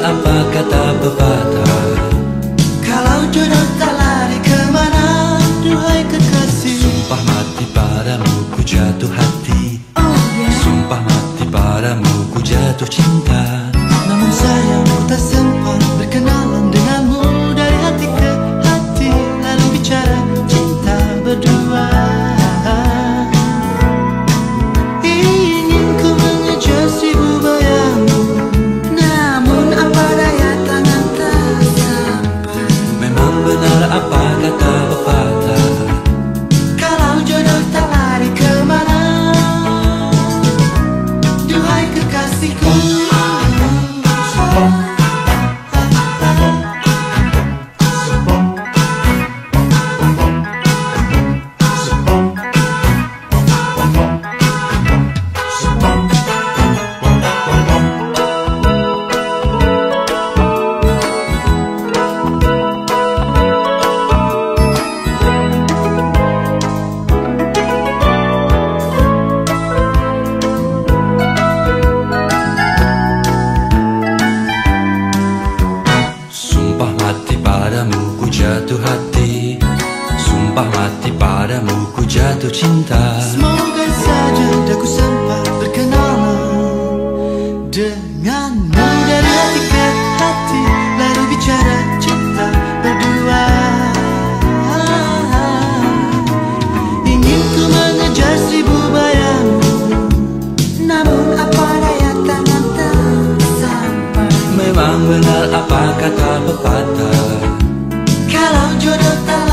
apa kata pepatah? Kalau jodoh tak lari kemana, duhai kekasih. Sumpah mati padamu ku jatuh hati. Sumpah mati padamu ku jatuh cinta. Namun sayang ku tak sempat berkenalan denganmu. Dari hati ke hati lalu bicara cinta berdua. Ingin ku mengejar seribu bayangmu, namun apa daya tangan tak sampai. Memang benar apa kata pepatah? Kalau jodoh tak lari kemana, duhai kekasihku. Sumpah mati padamu ku jatuh hati. Sumpah mati padamu ku jatuh cinta. Semoga saja aku sempat berkenalan denganmu. Dari hati ke hati lalu bicara cinta berdua. Ingin ku mengejar seribu bayangmu, namun apa daya tangan tak sampai. Memang benar apa kata pepatah? Kalau jodoh tak